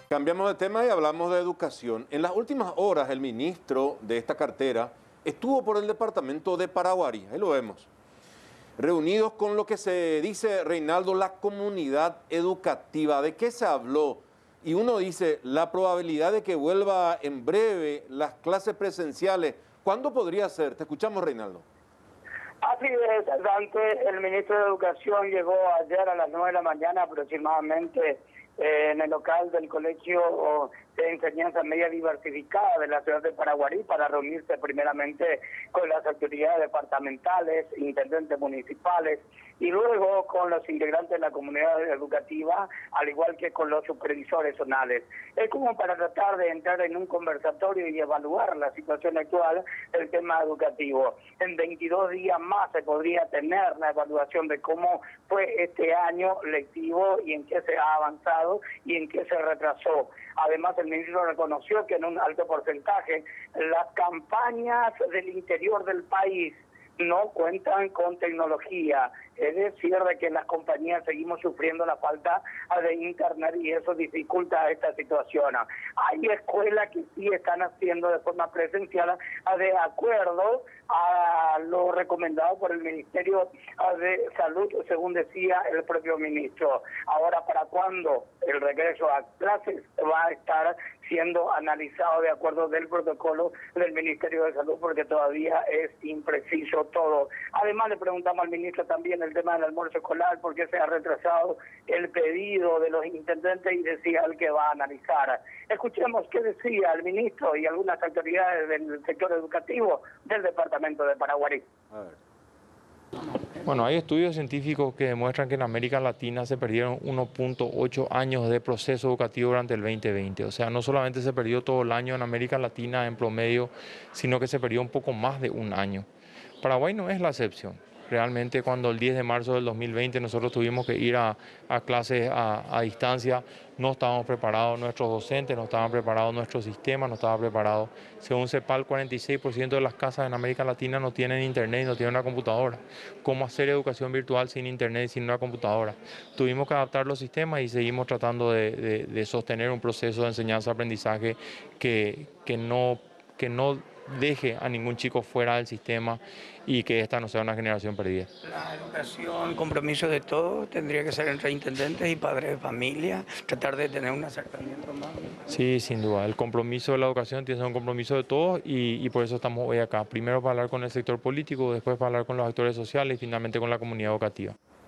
Cambiamos de tema y hablamos de educación. En las últimas horas, el ministro de esta cartera estuvo por el departamento de Paraguarí, ahí lo vemos, reunidos con lo que se dice, Reinaldo, la comunidad educativa. ¿De qué se habló? Y uno dice, la probabilidad de que vuelva en breve las clases presenciales, ¿cuándo podría ser? Te escuchamos, Reinaldo. Así es, Dante, el ministro de Educación llegó ayer a las 9 de la mañana aproximadamente en el local del Colegio de Enseñanza Media Diversificada de la ciudad de Paraguarí para reunirse primeramente con las autoridades departamentales, intendentes municipales y luego con los integrantes de la comunidad educativa, al igual que con los supervisores zonales. Es como para tratar de entrar en un conversatorio y evaluar la situación actual del tema educativo. En 22 días más se podría tener la evaluación de cómo fue este año lectivo y en qué se ha avanzado y en qué se retrasó. Además, el ministro reconoció que en un alto porcentaje las campañas del interior del país no cuentan con tecnología, es decir, de que las compañías seguimos sufriendo la falta de internet y eso dificulta esta situación. Hay escuelas que sí están haciendo de forma presencial de acuerdo a lo recomendado por el Ministerio de Salud, según decía el propio ministro. Ahora, ¿para cuándo el regreso a clases va a estar siendo analizado de acuerdo del protocolo del Ministerio de Salud? Porque todavía es impreciso todo. Además, le preguntamos al ministro también el tema del almuerzo escolar, porque se ha retrasado el pedido de los intendentes y decía el que va a analizar. Escuchemos qué decía el ministro y algunas autoridades del sector educativo del departamento de Paraguarí. A ver. Bueno, hay estudios científicos que demuestran que en América Latina se perdieron 1.8 años de proceso educativo durante el 2020. O sea, no solamente se perdió todo el año en América Latina en promedio, sino que se perdió un poco más de un año. Paraguay no es la excepción. Realmente cuando el 10 de marzo del 2020 nosotros tuvimos que ir a clases a distancia, no estábamos preparados, nuestros docentes no estaban preparados, nuestro sistema no estaba preparado. Según CEPAL, 46% de las casas en América Latina no tienen internet y no tienen una computadora. ¿Cómo hacer educación virtual sin internet y sin una computadora? Tuvimos que adaptar los sistemas y seguimos tratando de sostener un proceso de enseñanza-aprendizaje que no deje a ningún chico fuera del sistema y que esta no sea una generación perdida. La educación, compromiso de todos, tendría que ser entre intendentes y padres de familia, tratar de tener un acercamiento más. Sí, sin duda. El compromiso de la educación tiene que ser un compromiso de todos y por eso estamos hoy acá. Primero para hablar con el sector político, después para hablar con los actores sociales y finalmente con la comunidad educativa.